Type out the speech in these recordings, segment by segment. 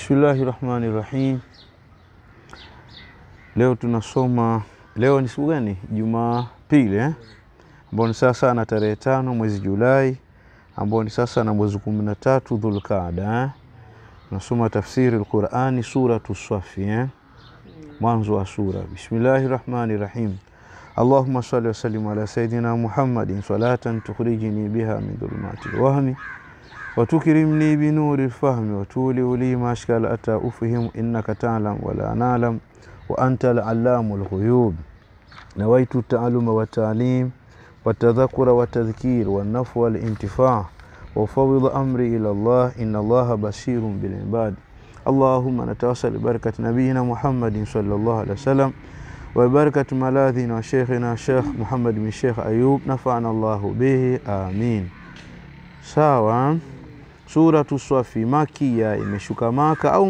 Bismillahirrahmanirrahim. Leo tunasoma, leo ni siku gani? Jumapili ambao ni sasa na tarehe 5 mwezi Julai, ambao ni sasa na mwezi 13 Dhulqaada. Tunasoma tafsiri al-Qur'ani suratu Safi, mwanzo wa sura. Bismillahirrahmanirrahim. Allahumma salli wa sallim ala sayidina Muhammadin salatan tukhrijini biha min dhulumatil wahmi wa tukrimni bi nuril fahmi wa tuliu li ma ashkala ata ufhim innaka ta'lam wa la na'lam wa anta al-allamul ghuyub. Nawaitu ta'alluma wa ta'lim wa tadhakkura wa tadhkir wa naf'a wal intifa' wa fawwid amri ila Allah inna Allah basirun bil ibad. Allahumma natawassal bi barakati nabiyyina Muhammadin sallallahu alaihi wasallam wa barakatu maladhina wa shaykhina Sheikh Muhammad bin Sheikh Ayub, nafa'ana Allahu bihi, amin. Sawa. Suratu Safi makia, imeshuka Maka au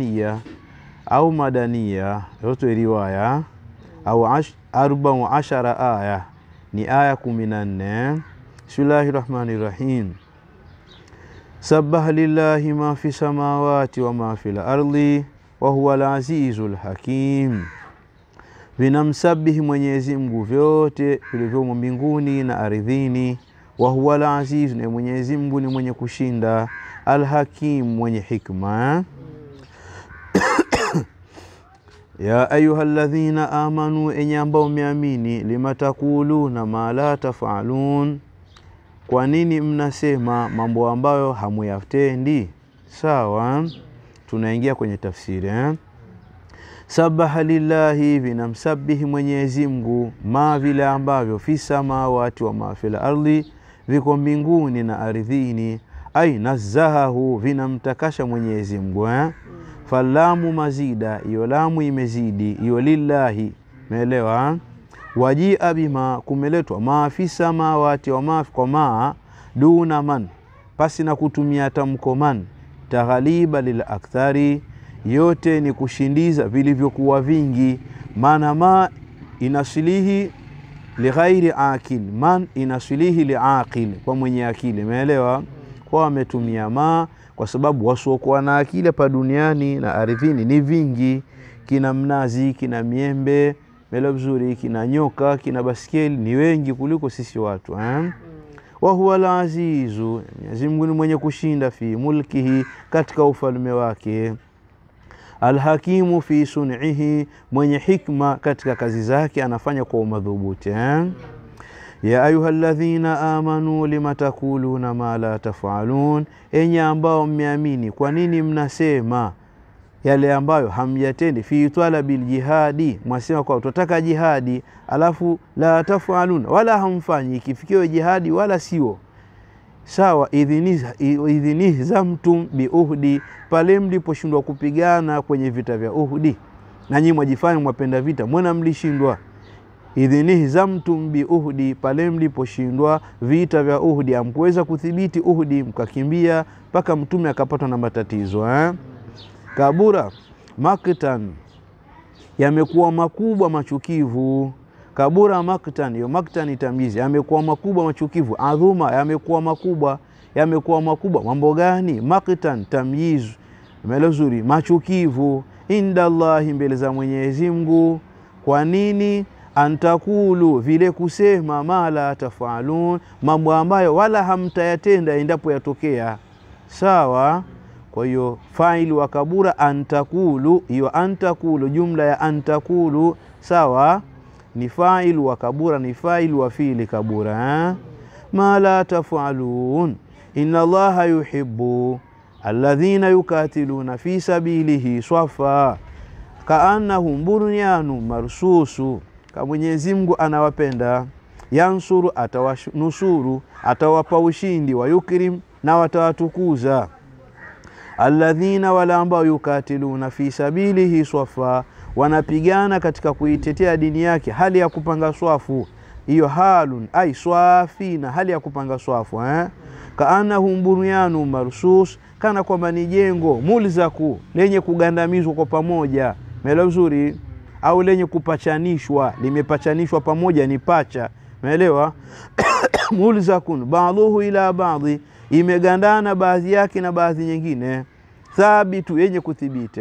madania yote riwaya, au 14 aya, ni aya 14. Bismillahirrahmanirrahim. Sabbaha lillahi ma fi samawati wa ma fil ardi wa huwal azizul hakim. Vinamsabihi Mwenyezi Mungu vyote vilivyomo mbinguni na ardhini. Wa huwal aziz, na Mwenyezi Mungu ni mwenye kushinda, al-hakim, mwenye hikma. Ya ayyuhalladhina amanu, enyi ambao mmeamini, limatakuluna ma la tafalun, kwa nini mnasema mambo ambayo hamuyatendi? Sawa, tunaingia kwenye tafsiri. Sabaha lillahi, vinamsabihi Mwenyezi Mungu ma vile ambavyo fi samawati wa ma fil ardi, viko mbinguni na ardhini. Ai nazahahu, vinamtakasha Mwenyezi Mungu. Falamu mazida, iyo lamu imezidi, iyo lillahi, umeelewa? Wajia bima, kumeletwa ma fi samawati wa ma kwa ma duna man, pasi na kutumia tamko man, taghaliba lil akthari, yote ni kushindiza vilivyokuwa vingi. Maana ma inasilihi li ghairi akil, man inasilihi li aqil, kwa mwenye akili, umeelewa? Kwa ametumia ma kwa sababu wasiokuwa na akili hapa duniani na ardhini ni vingi. Kina mnazi, kina miembe, melo vizuri, kina nyoka, kina baskeli, ni wengi kuliko sisi watu. Wa huwal azizu, Mwenyezi Mungu ni mwenye kushinda, fi mulkihi, katika ufalme wake. Al-hakimu fi sun'ihi, mwenye hikma katika kazi zake, anafanya kwa madhubuti. Ya ayyuhalladhina amanu limatakuluna ma la tafalun, enyi ambao mmeamini, kwa nini mnasema yale ambayo hamyatendi? Fi talabil jihadi, mwasema kwa tutaka jihadi alafu la tafalun, wala hamfanyi ikifikiwa jihadi wala sio sawa. Idhinihzamtum bi Uhdi, pale mliposhindwa kupigana kwenye vita vya Uhdi, na nyinyi mwajifanya mwapenda vita, mbona mlishindwa? Idhinihzamtum bi Uhdi, pale mliposhindwa vita vya Uhdi, hamkuweza kudhibiti Uhdi, mkakimbia mpaka mtume akapatwa na matatizo. Kabura maktan, yamekuwa makubwa machukivu. Kabura maktan, yo maktan tamyizi, yamekuwa makubwa machukivu. Adhuma, yamekuwa makubwa mambo gani? Maktan tamyiz, melozuri, machukivu. Inda Allahi, mbele za Mwenyezi Mungu. Kwa nini? Antakulu, vile kusema, ma la tafalun, mambo ambayo wala hamtayatenda endapo yatokea. Sawa. Kwa hiyo faili wa kabura antakulu, hiyo antakulu, jumla ya antakulu, sawa, ni fa'il wa kabura, ni fa'il wa fi'li kabura. Ma la tafalun inna Allaha yuhibbu alladhina yukatiluna fi sabilihi swafa ka'annahum bunyanun marsusu, kama Mwenyezi Mungu anawapenda. Yansuru, atawanusuru, atawapa ushindi. Wa yukrim, na watawatukuza. Alladhina, wala ambao yukatiluna fi sabilihi swafa, wanapigana katika kuitetea dini yake hali ya kupanga swafu. Hiyo halun ai swafina, hali ya kupanga swafu. Kaanahum bunyanun marsus, kana kwamba ni jengo mulzaku, lenye kugandamizwa kwa pamoja, melo vizuri, au lenye kupachanishwa, limepachanishwa pamoja, ni pacha, umeelewa? Mulzakun ba'dhuhu ila ba'dhi, imegandana baadhi yake na baadhi nyingine. thabitu, yenye kuthibiti.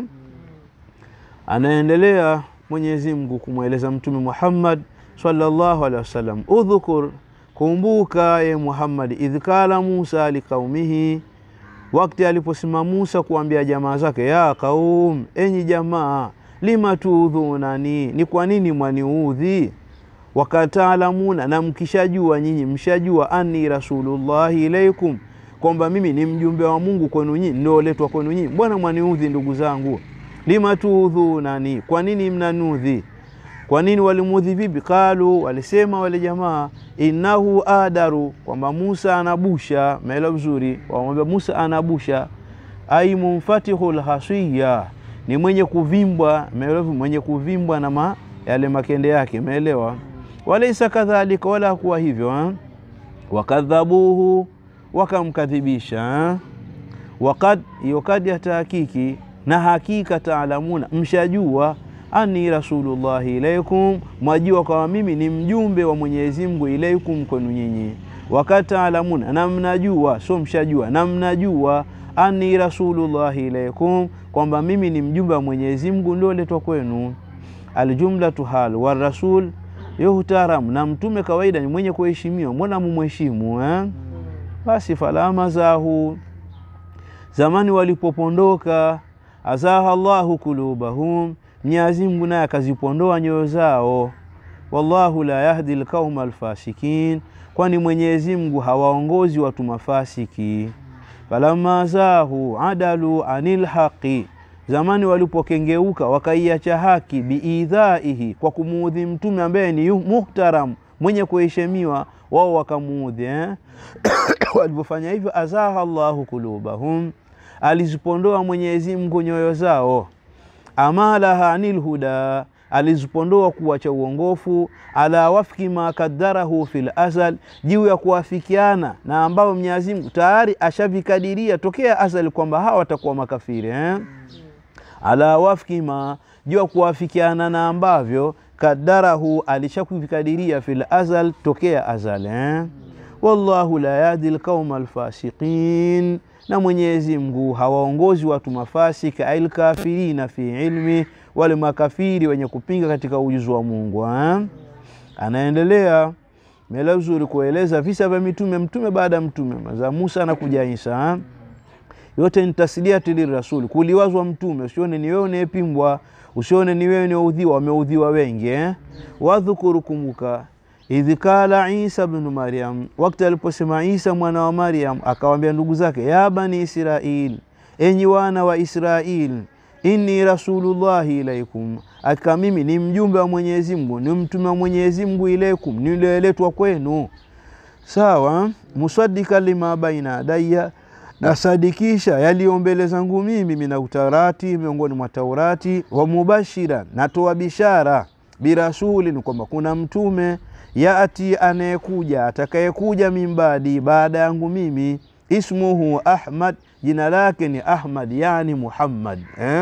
Anaendelea Mwenyezi Mungu kumweleza Mtume Muhammad sallallahu alaihi wasallam, udhukur, kumbuka ye Muhammad, idhkala Musa liqaumihi, wakati aliposema Musa kuambia jamaa zake, ya qaum, enyi jamaa, lima tuudhunani, ni kwa nini mwaniudhi? Wakataalamuna, na mkishajua nyinyi, mshajua anni rasulullahi ilaikum, kwamba mimi ni mjumbe wa Mungu kwenu nyinyi, ndio letwa kwenu nyinyi, mbona mwaniudhi ndugu zangu? Lima tuudhunani, kwa nini mnanudhi? Kwa nini walimudhi vipi? Qalu, walisema wale jamaa, innahu adaru, kwamba Musa anabusha. Maela vizuri, wamwambia Musa anabusha, ai munfatihul hasiya, ni mwenye kuvimbwa. Maela mwenye kuvimbwa na yale makende yake, umeelewa? Walaysa kadhalika, wala hakuwa hivyo. Wakadhabuhu, wakamkadhibisha. Wakad, yokad ya tahakiki, na hakika taalamuna, mshajua, anni rasulullahi ilaikum, mwajua kwa mimi ni mjumbe wa Mwenyezi Mungu, ilaikum, kwenu nyinyi. Wakataalamuna, na mnajua, so mshajua, na mnajua, anni rasulullahi ilaikum, kwamba mimi ni mjumbe wa Mwenyezi Mungu, ndio letwa kwenu. Aljumlatu hal wa rasul yuhtaram, na mtume kawaida ni mwenye kuheshimiwa, mbona mumheshimu? Basi falama zahu, zamani walipopondoka, azaha Allahu kulubahum, Mwenyezi Mungu naye akazipondoa nyoyo zao. Wallahu la yahdi alqauma alfasikin, kwani Mwenyezi Mungu hawaongozi watu mafasiki. Falamma zahu adalu anil haqi, zamani walipokengeuka wakaiacha haki, biidhaihi, kwa kumuudhi mtume ambaye ni muhtaram, mwenye kuheshimiwa, wao wakamuudhi. Walipofanya hivyo, azaha Allahu kulubahum, alizipondoa Mwenyezi Mungu nyoyo zao. Amalaha anil huda, alizipondoa kuacha uongofu. Ala wafki ma kaddarahu fil azal, juu ya kuafikiana na ambao Mwenyezi Mungu tayari ashavikadiria tokea azali kwamba hawa watakuwa makafiri. Ala wafki ma, juu ya kuafikiana na ambavyo kaddarahu, alishakuvikadiria fil azal, tokea azali. Wallahu la yahdi alqauma alfasiqin, na Mwenyezi Mungu hawaongozi watu mafasika, ail kafirina fi ilmi, wale makafiri wenye kupinga katika ujuzi wa Mungu. Anaendelea mela uzuri kueleza visa vya mtume baada mtume, maza Musa na kuja Isa. Yote ni tasliati lirrasul, kuliwazwa mtume, usione ni wewe unayepimbwa, usione ni wewe unayeudhiwa, wameudhiwa wengi. Wadhukuru, kumbuka, idhikala Isa ibn Maryam, wakati aliposema Isa mwana wa Maryam akawaambia ndugu zake, ya bani Israil, enyi wana wa Israil, inni rasulullahi ilaikum, aka mimi ni mjumbe wa Mwenyezi Mungu, ni mtume wa Mwenyezi Mungu, ilaikum, nileletwa kwenu. Sawa, musaddika lima baina daya, na sadikisha yaliyo mbele zangu mimi, mina utarati, miongoni mwa Taurati, wa mubashira, natoa bishara, birasuli, ni kwamba kuna mtume, yaati, anayekuja, atakayekuja mimbadi, baada yangu mimi, ismuhu Ahmad, jina lake ni Ahmad, yani Muhammad.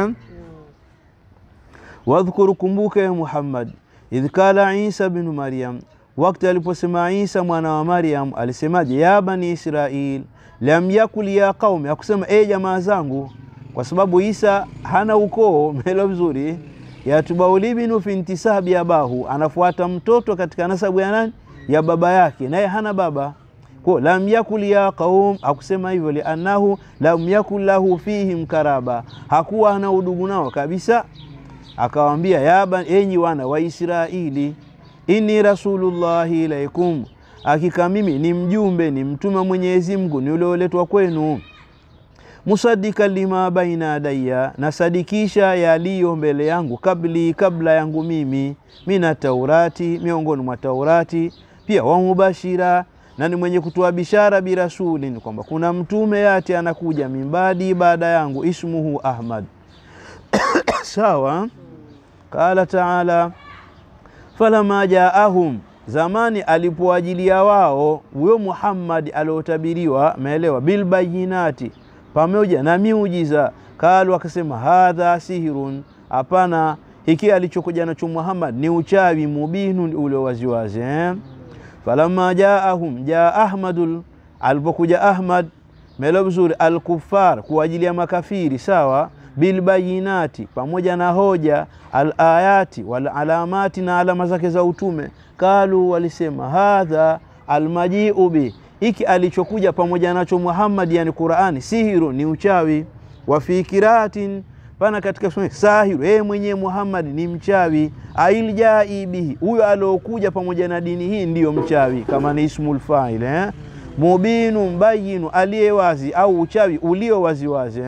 Wadhkuru, kumbuka ya Muhammad, idhkala Isa bin Maryam, wakati aliposema Isa mwana wa Maryam, alisemaje? Ya bani Israil, lam yakul ya qaumi, akusema jamaa zangu, kwa sababu Isa hana ukoo. Melo vizuri, yatubaulibinu fi intisabi abahu, anafuata mtoto katika nasabu ya nani? Ya baba yake, naye hana baba. Kwa lam yakul ya qaum, akusema hivyo li'annahu lam yakul lahu fihim karaba, hakuwa ana udugu nao kabisa. Akawaambia, ya enyi wana wa Israili, inni rasulullahi ilaikum, hakika mimi ni mjumbe, ni mtume Mwenyezi Mungu, ni ulioletwa kwenu. Musaddika lima baina daya, na sadikisha yaliyo mbele yangu, kabla yangu mimi, mina Taurati, miongoni mwa Taurati, pia wa mubashira, na ni mwenye kutoa bishara, birasuli, ni kwamba kuna mtume yati anakuja mimbadi, baada yangu, ismuhu Ahmad. Sawa. Qala ta'ala, falama jaahum, zamani alipoajilia wao huyo Muhammad aliotabiriwa, maelewa, bil bayinati, pamoja na miujiza, kalu, akasema, hadha sihirun, hapana, hiki alichokuja nacho Muhammad ni uchawi, mubinun, ule waziwazi. Falama jaahum, jaa Ahmadul, alipokuja Ahmad, Melo vizuri, al-kuffar kwa ajili ya makafiri, sawa, bil bayinati pamoja na hoja, al-ayati wal alamati na alama zake za utume. Kalu walisema, hadha al-maji'u bi, iki alichokuja pamoja nacho Muhammad yani Qur'ani, sihiru ni uchawi. Wa fi qiraatin, pana katika somo sahiru, mwenye Muhammad ni mchawi. Ail jai bihi, huyo alokuja pamoja na dini hii ndiyo mchawi, kama ni ismul fa'il. Mubinu mbayinu, aliye wazi au uchawi ulio wazi wazi.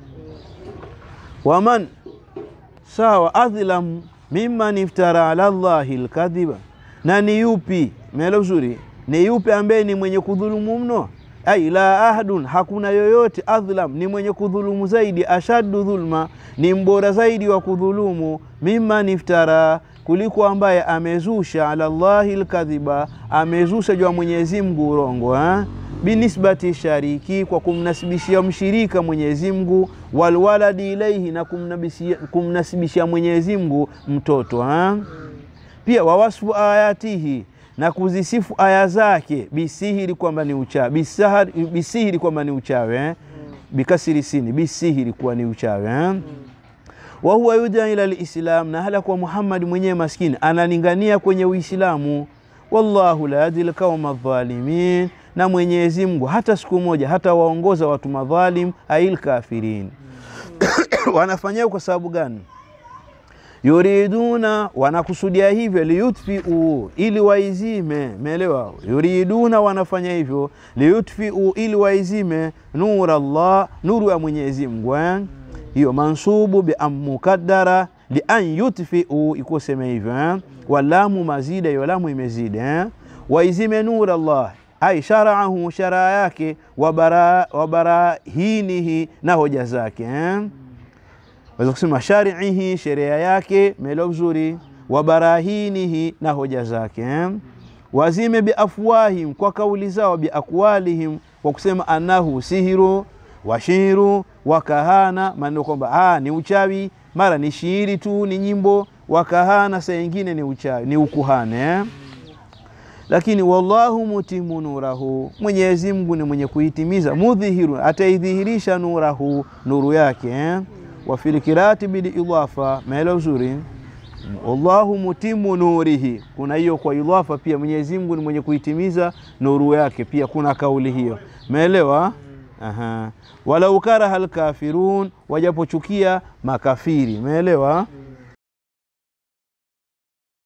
Waman, sawa, adhlam mimman iftara ala Allahi al-kadhiba, na ni yupi, melo vizuri, ni yupi ambaye ni mwenye kudhulumu mno? Ai la ahadun, hakuna yoyote, adhlam ni mwenye kudhulumu zaidi, ashaddu dhulma ni mbora zaidi wa kudhulumu, mimman iftara kuliko ambaye amezusha ala Allahi al-kadhiba, amezusha jua Mwenyezi Mungu urongo. Binisbati shariki, kwa kumnasibishia mshirika Mwenyezi Mungu, walwaladi ilaihi, na kumnasibishia Mwenyezi Mungu mtoto. Pia wawasfu ayatihi, na kuzisifu aya zake, bisihiri kwamba ni uchawi, bisihiri kwamba ni uchawi, bikasiri sini, bisihiri kwa ni uchawi. Wa huwa yuda ila al-islam, na hala kwa Muhammad mwenyewe maskini analingania kwenye Uislamu. Wallahu la yahdi al-qawma adh-dhalimin, na Mwenyezi Mungu hata siku moja hata waongoza watu madhalim, ail kafirin. Wanafanya kwa sababu gani? Yuriduna, wanakusudia hivyo, liyutfiu, ili waizime, umeelewa? Yuriduna, wanafanya hivyo, liyutfiu, ili waizime, nur Allah, nuru ya Mwenyezi Mungu. Hiyo mansubu bi mukaddara li an yutfiu, ikosema hivyo. Walamu mazida, hiyo lamu imezida. Waizime nur Allah, ai shara'ahu, shara yake, wa barahinihi, na hoja zake. Waweza kusema shari'ihi, sheria yake, melo vizuri, wa barahinihi, na hoja zake. Wazime bi afwahim, kwa kauli zao, bi aqwalihim, kwa kusema anahu sihiru wa shiru wa kahana, maana kwamba ni uchawi, mara ni shiri tu, ni nyimbo, wa kahana saa nyingine ni uchawi, ni ukuhane. Lakini wallahu mutimu nurahu, Mwenyezi Mungu ni mwenye kuitimiza, mudhihiru, ataidhihirisha nurahu, nuru yake. Wa fil qiraati bil idafa, maana uzuri, wallahu mutimu nurihi, kuna hiyo kwa idafa pia, Mwenyezi Mungu ni mwenye kuitimiza nuru yake, pia kuna kauli hiyo, umeelewa? Walau karaha al-kafirun, wajapochukia makafiri, umeelewa?